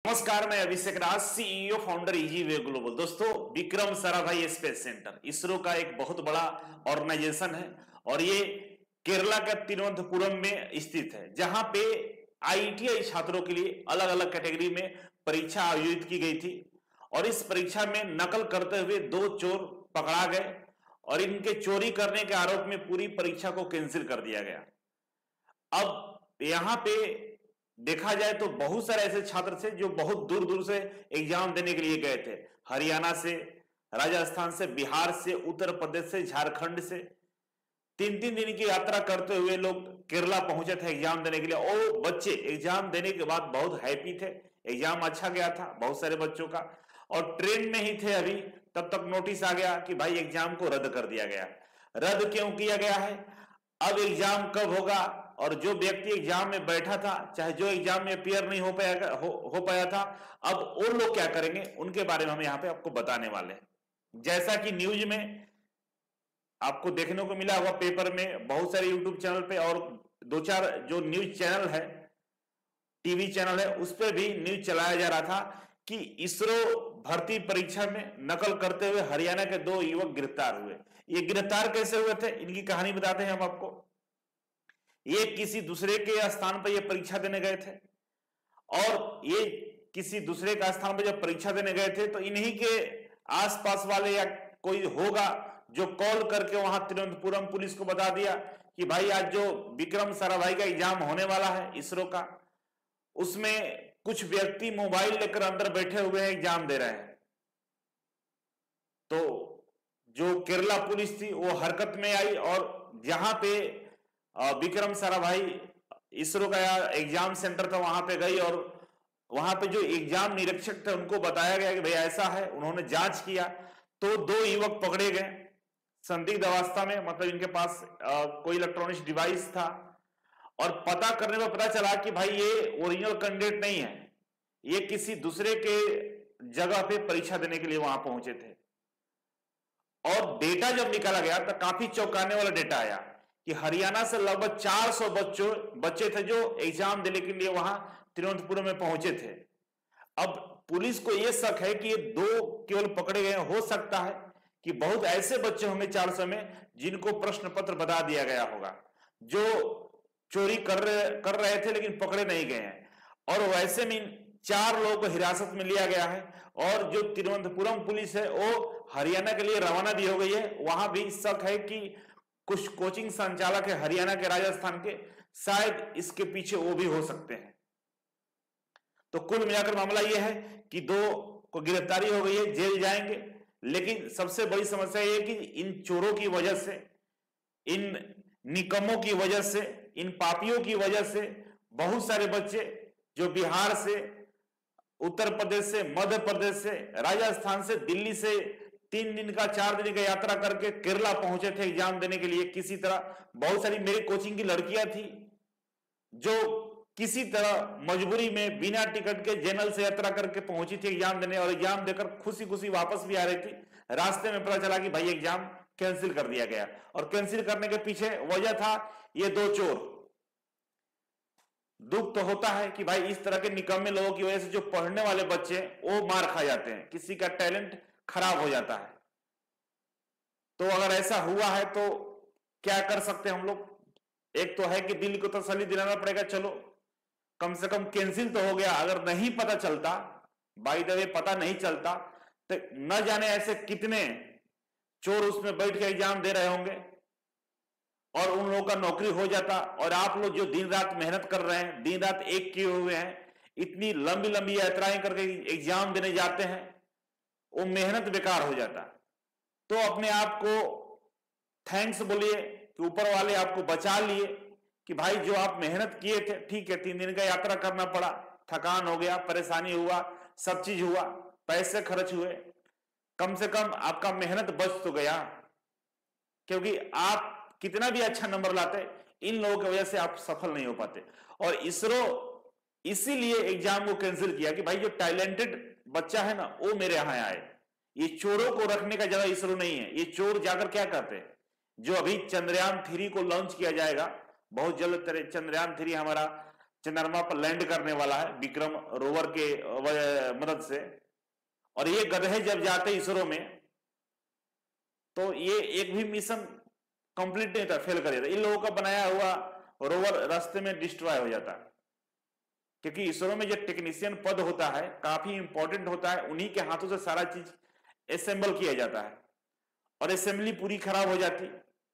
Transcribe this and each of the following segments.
नमस्कार, मैं Abhishek Raj, CEO founder easy way global. दोस्तों, विक्रम साराभाई स्पेस सेंटर इसरो का एक बहुत बड़ा ऑर्गेनाइजेशन है और ये केरला के तिरुवनंतपुरम में स्थित है, जहां पे आईटीआई छात्रों के लिए अलग अलग कैटेगरी में परीक्षा आयोजित की गई थी। और इस परीक्षा में नकल करते हुए 2 चोर पकड़ा गए और इनके चोरी करने के आरोप में पूरी परीक्षा को कैंसिल कर दिया गया। अब यहां पे देखा जाए तो बहुत सारे ऐसे छात्र थे जो बहुत दूर दूर से एग्जाम देने के लिए गए थे। हरियाणा से, राजस्थान से, बिहार से, उत्तर प्रदेश से, झारखंड से 3-3 दिन की यात्रा करते हुए लोग केरला पहुंचे थे एग्जाम देने के लिए। और बच्चे एग्जाम देने के बाद बहुत हैप्पी थे, एग्जाम अच्छा गया था बहुत सारे बच्चों का। और ट्रेन में ही थे अभी, तब तक नोटिस आ गया कि भाई एग्जाम को रद्द कर दिया गया। रद्द क्यों किया गया है, अब एग्जाम कब होगा, और जो व्यक्ति एग्जाम में बैठा था, चाहे जो एग्जाम में अपियर नहीं हो पाया था, अब वो लोग क्या करेंगे उनके बारे में हम यहां पे आपको बताने वाले हैं। जैसा कि न्यूज में आपको देखने को मिला होगा, पेपर में, बहुत सारे यूट्यूब चैनल पे और 2-4 जो न्यूज चैनल है, टीवी चैनल है, उस पर भी न्यूज चलाया जा रहा था कि इसरो भर्ती परीक्षा में नकल करते हुए हरियाणा के 2 युवक गिरफ्तार हुए। ये गिरफ्तार कैसे हुए थे, इनकी कहानी बताते हैं हम आपको। ये किसी दूसरे के स्थान पर ये परीक्षा देने गए थे और ये किसी दूसरे का स्थान पर जब परीक्षा देने गए थे तो इन्हीं के आसपास वाले या कोई होगा जो कॉल करके वहां तिरुवनंतपुरम पुलिस को बता दिया कि भाई आज जो विक्रम साराभाई का एग्जाम होने वाला है इसरो का, उसमें कुछ व्यक्ति मोबाइल लेकर अंदर बैठे हुए हैं, एग्जाम दे रहे हैं। तो जो केरला पुलिस थी वो हरकत में आई और जहां पे विक्रम साराभाई इसरो का एग्जाम सेंटर था वहां पे गई और वहां पे जो एग्जाम निरीक्षक थे उनको बताया गया कि भाई ऐसा है। उन्होंने जांच किया तो 2 युवक पकड़े गए संदिग्ध अवस्था में, मतलब इनके पास कोई इलेक्ट्रॉनिक डिवाइस था। और पता करने में पता चला कि भाई ये ओरिजिनल कैंडिडेट नहीं है, ये किसी दूसरे के जगह पे परीक्षा देने के लिए वहां पहुंचे थे। और डेटा जब निकाला गया तो काफी चौंकाने वाला डेटा आया कि हरियाणा से लगभग 400 बच्चे थे जो एग्जाम देने के लिए वहां तिरुवनंतपुरम में पहुंचे थे। अब पुलिस को यह शक है कि ये 2 केवल पकड़े गए, हो सकता है कि बहुत ऐसे बच्चे होंगे 400 में जिनको प्रश्न पत्र बता दिया गया होगा, जो चोरी कर रहे थे लेकिन पकड़े नहीं गए हैं। और वैसे में 4 लोगों को हिरासत में लिया गया है और जो तिरुवनंतपुरम पुलिस है वो हरियाणा के लिए रवाना भी हो गई है। वहां भी शक है कि कुछ कोचिंग संचालक है हरियाणा के, राजस्थान के, शायद इसके पीछे वो भी हो सकते हैं। तो कुल मिलाकर मामला यह है कि 2 को गिरफ्तारी हो गई है, जेल जाएंगे। लेकिन सबसे बड़ी समस्या यह है कि इन चोरों की वजह से, इन निकम्मों की वजह से, इन पापियों की वजह से बहुत सारे बच्चे जो बिहार से, उत्तर प्रदेश से, मध्य प्रदेश से, राजस्थान से, दिल्ली से 3 दिन का 4 दिन का यात्रा करके केरला पहुंचे थे एग्जाम देने के लिए किसी तरह। बहुत सारी मेरी कोचिंग की लड़कियां थी जो किसी तरह मजबूरी में बिना टिकट के जनरल से यात्रा करके पहुंची थी एग्जाम देने, और एग्जाम देकर खुशी खुशी वापस भी आ रही थी। रास्ते में पता चला कि भाई एग्जाम कैंसिल कर दिया गया और कैंसिल करने के पीछे वजह था ये 2 चोर। दुख तो होता है कि भाई इस तरह के निकम्मे लोगों की वजह से जो पढ़ने वाले बच्चे वो मार खा जाते हैं, किसी का टैलेंट खराब हो जाता है। तो अगर ऐसा हुआ है तो क्या कर सकते हैं हम लोग। एक तो है कि दिल को तसल्ली दिलाना पड़ेगा, चलो कम से कम कैंसिल तो हो गया। अगर नहीं पता चलता, बाय द वे पता नहीं चलता, तो न जाने ऐसे कितने चोर उसमें बैठ के एग्जाम दे रहे होंगे और उन लोगों का नौकरी हो जाता। और आप लोग जो दिन रात मेहनत कर रहे हैं, दिन रात एक किए हुए हैं, इतनी लंबी लंबी यात्राएं करके एग्जाम देने जाते हैं, वो मेहनत बेकार हो जाता। तो अपने आप को थैंक्स बोलिए कि ऊपर वाले आपको बचा लिए कि भाई जो आप मेहनत किए थे, ठीक है 3 दिन का यात्रा करना पड़ा, थकान हो गया, परेशानी हुआ, सब चीज हुआ, पैसे खर्च हुए, कम से कम आपका मेहनत बच तो गया। क्योंकि आप कितना भी अच्छा नंबर लाते, इन लोगों की वजह से आप सफल नहीं हो पाते। और इसरो इसीलिए एग्जाम को कैंसिल किया कि भाई जो टैलेंटेड बच्चा है ना वो मेरे यहां आए। ये चोरों को रखने का जगह इसरो नहीं है। ये चोर जाकर क्या करते हैं, जो अभी चंद्रयान 3 को लॉन्च किया जाएगा बहुत जल्द, चंद्रयान 3 हमारा चंद्रमा पर लैंड करने वाला है विक्रम रोवर के मदद से। और ये गधे जब जाते इसरो में तो ये एक भी मिशन कंप्लीट नहीं था, फेल कर देता। इन लोगों का बनाया हुआ रोवर रास्ते में डिस्ट्रॉय हो जाता है, क्योंकि इसरो में जो टेक्नीशियन पद होता है काफी इंपॉर्टेंट होता है, उन्हीं के हाथों से सारा चीज असेंबल किया जाता है और असेंबली पूरी खराब हो जाती।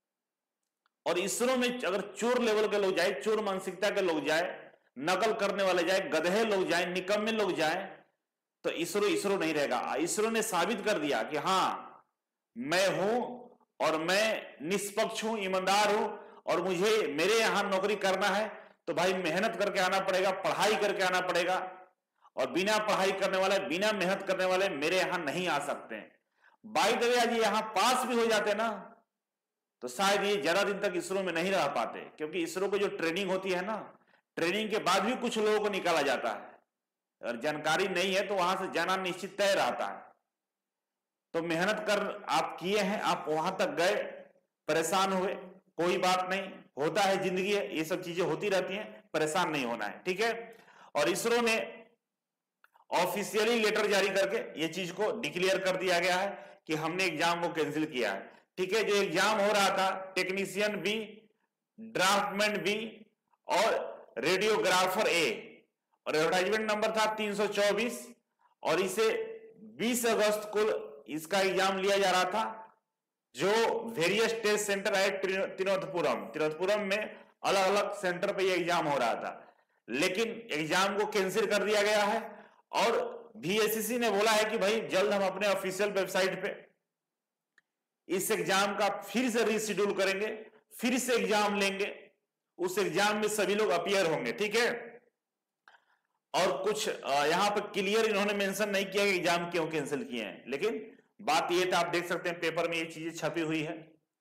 और इसरो में अगर चोर लेवल के लोग जाए, चोर मानसिकता के लोग जाए, नकल करने वाले जाए, गधे लोग जाए, निकम्मे लोग जाए, तो इसरो नहीं रहेगा। इसरो ने साबित कर दिया कि हां मैं हूं और मैं निष्पक्ष हूं, ईमानदार हूं, और मुझे मेरे यहां नौकरी करना है तो भाई मेहनत करके आना पड़ेगा, पढ़ाई करके आना पड़ेगा, और बिना पढ़ाई करने वाले, बिना मेहनत करने वाले मेरे यहां नहीं आ सकते हैं। बाय द वे आज यहां पास भी हो जाते ना तो शायद ये ज्यादा दिन तक इसरो में नहीं रह पाते, क्योंकि इसरो को जो ट्रेनिंग होती है ना, ट्रेनिंग के बाद भी कुछ लोगों को निकाला जाता है, और जानकारी नहीं है तो वहां से जाना निश्चित तय रहता है। तो मेहनत कर आप किए हैं, आप वहां तक गए, परेशान हुए, कोई बात नहीं, होता है, जिंदगी है, ये सब चीजें होती रहती हैं, परेशान नहीं होना है, ठीक है। और इसरो ने ऑफिशियली लेटर जारी करके ये चीज को डिक्लेयर कर दिया गया है कि हमने एग्जाम को कैंसिल किया है, ठीक है। जो एग्जाम हो रहा था टेक्नीशियन बी, ड्राफ्टमैन बी और रेडियोग्राफर ए, और एडवर्टाइजमेंट नंबर था 324, और इसे 20 अगस्त को इसका एग्जाम लिया जा रहा था, जो वेरियस टेस्ट सेंटर है तिरुवनंतपुरम में अलग अलग सेंटर पे ये एग्जाम हो रहा था, लेकिन एग्जाम को कैंसिल कर दिया गया है। और VSEC ने बोला है कि भाई जल्द हम अपने ऑफिशियल वेबसाइट पे इस एग्जाम का फिर से रीशेड्यूल करेंगे, फिर से एग्जाम लेंगे, उस एग्जाम में सभी लोग अपीयर होंगे, ठीक है। और कुछ यहां पर क्लियर इन्होंने मेंशन नहीं किया कि एग्जाम क्यों कैंसिल किए हैं, लेकिन बात यह था, आप देख सकते हैं पेपर में ये चीजें छपी हुई है।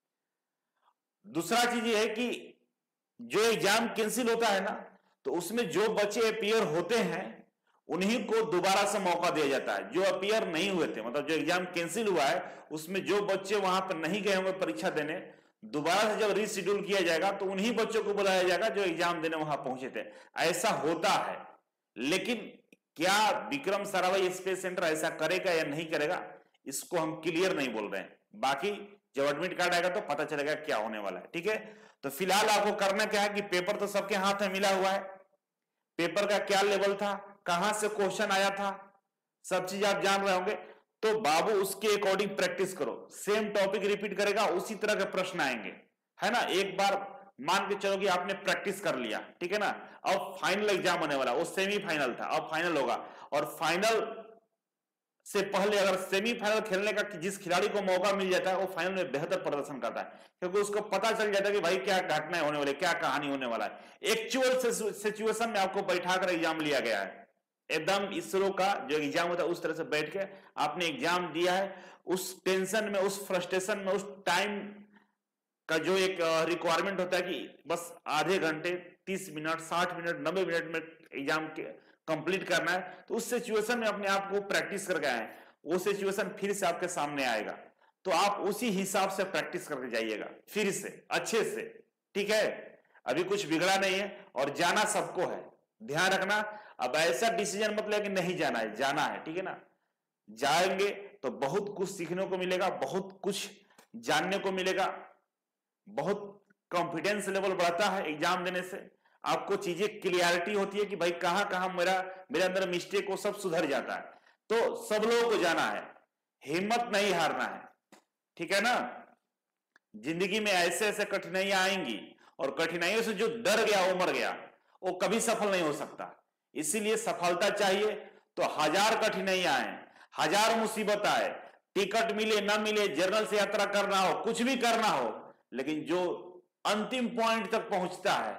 दूसरा चीज ये है कि जो एग्जाम कैंसिल होता है ना, तो उसमें जो बच्चे अपीयर होते हैं उन्हीं को दोबारा से मौका दिया जाता है। जो अपीयर नहीं हुए थे, मतलब जो एग्जाम कैंसिल हुआ है, उसमें जो बच्चे वहां पर नहीं गए होंगे परीक्षा देने, दोबारा से जब रीशेड्यूल किया जाएगा तो उन्हीं बच्चों को बुलाया जाएगा जो एग्जाम देने वहां पहुंचे थे। ऐसा होता है, लेकिन क्या विक्रम साराभाई स्पेस सेंटर ऐसा करेगा या नहीं करेगा, इसको हम क्लियर नहीं बोल रहे हैं। बाकी जब एडमिट कार्ड आएगा तो पता चलेगा क्या होने वाला है, ठीक है। तो फिलहाल आपको करना क्या है कि पेपर तो सबके हाथ में मिला हुआ है, पेपर का क्या लेवल था, कहां से क्वेश्चन आया था, सब चीज आप जान रहे होंगे। तो बाबू उसके अकॉर्डिंग प्रैक्टिस करो, सेम टॉपिक रिपीट करेगा, उसी तरह के प्रश्न आएंगे, है ना। एक बार मान के चलो कि आपने प्रैक्टिस कर लिया, ठीक है ना। अब फाइनल एग्जाम होने वाला, वो सेमीफाइनल था, अब फाइनल होगा, और फाइनल से पहले अगर सेमीफाइनल खेलने का जिस खिलाड़ी को मौका मिल जाता है वो फाइनल में बेहतर प्रदर्शन करता है, क्योंकि उसको पता चल जाता है कि भाई क्या घटनाएं होने वाली, क्या कहानी होने वाला है। एक्चुअल सिचुएशन में आपको बैठाकर एग्जाम लिया गया है, एकदम इसरो का जो एग्जाम होता है उस तरह से बैठ के आपने एग्जाम दिया है। उस टेंशन में, उस फ्रस्ट्रेशन में, उस टाइम का जो एक रिक्वायरमेंट होता है कि बस आधे घंटे, 30 मिनट, 60 मिनट, 90 मिनट में एग्जाम के कंप्लीट करना है, तो उस सिचुएशन में अपने आप को प्रैक्टिस करके आए, वो सिचुएशन फिर से आपके सामने आएगा, तो आप उसी हिसाब से प्रैक्टिस करके जाइएगा फिर से अच्छे से, ठीक है। अभी कुछ बिगड़ा नहीं है और जाना सबको है, ध्यान रखना। अब ऐसा डिसीजन मत ले कि नहीं जाना है, जाना है, ठीक है ना। जाएंगे तो बहुत कुछ सीखने को मिलेगा, बहुत कुछ जानने को मिलेगा, बहुत कॉन्फिडेंस लेवल बढ़ता है एग्जाम देने से, आपको चीजें क्लियरिटी होती है कि भाई कहां कहां मेरे अंदर मिस्टेक हो, सब सुधर जाता है। तो सब लोगों को जाना है, हिम्मत नहीं हारना है, ठीक है ना। जिंदगी में ऐसे ऐसे कठिनाइयां आएंगी, और कठिनाइयों से जो डर गया वो मर गया, वो कभी सफल नहीं हो सकता। इसीलिए सफलता चाहिए तो 1000 कठिनाइयां आए, 1000 मुसीबत आए, टिकट मिले ना मिले, जर्नल से यात्रा करना हो, कुछ भी करना हो, लेकिन जो अंतिम पॉइंट तक पहुंचता है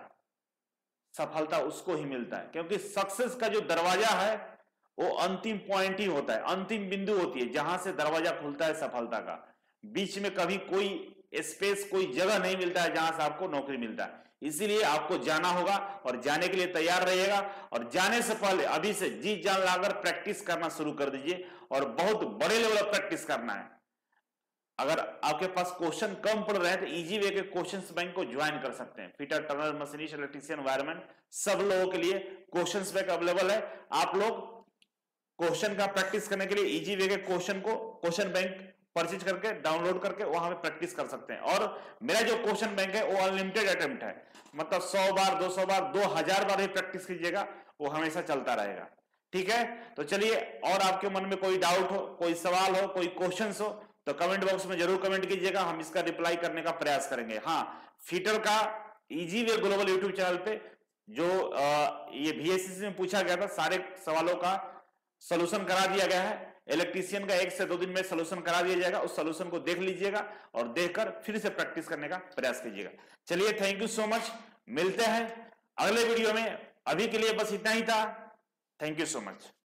सफलता उसको ही मिलता है, क्योंकि सक्सेस का जो दरवाजा है वो अंतिम पॉइंट ही होता है, अंतिम बिंदु होती है जहां से दरवाजा खुलता है सफलता का। बीच में कभी कोई स्पेस, कोई जगह नहीं मिलता है जहां से आपको नौकरी मिलता है। इसीलिए आपको जाना होगा और जाने के लिए तैयार रहिएगा, और जाने से पहले अभी से जी जान लाकर प्रैक्टिस करना शुरू कर दीजिए, और बहुत बड़े लेवल पर प्रैक्टिस करना है। अगर आपके पास क्वेश्चन कम पड़ रहे हैं तो इजी वे के क्वेश्चंस बैंक को ज्वाइन कर सकते हैं। Fitter, turner, machinist, electrician, wireman, सब लोगों के लिए क्वेश्चंस बैंक अवेलेबल है। आप लोग क्वेश्चन का प्रैक्टिस करने के लिए इजी वे के क्वेश्चन बैंक परचेज करके डाउनलोड करके वहां पे प्रैक्टिस कर सकते हैं। और मेरा जो क्वेश्चन बैंक है वो अनलिमिटेड अटेम्प्ट है, मतलब 100 बार, 200 बार, 2000 बार भी प्रैक्टिस कीजिएगा, वो हमेशा चलता रहेगा। ठीक है, तो चलिए, और आपके मन में कोई डाउट हो, कोई सवाल हो, कोई क्वेश्चन हो तो कमेंट बॉक्स में जरूर कमेंट कीजिएगा, हम इसका रिप्लाई करने का प्रयास करेंगे। हाँ, फीटर का easy way global YouTube channel पे जो ये VSCC में पूछा गया था सारे सवालों का सोल्यूशन करा दिया गया है। इलेक्ट्रीशियन का 1 से 2 दिन में सोल्यूशन करा दिया जाएगा, उस सोल्यूशन को देख लीजिएगा और देखकर फिर से प्रैक्टिस करने का प्रयास कीजिएगा। चलिए, थैंक यू सो मच, मिलते हैं अगले वीडियो में। अभी के लिए बस इतना ही था। Thank you so much.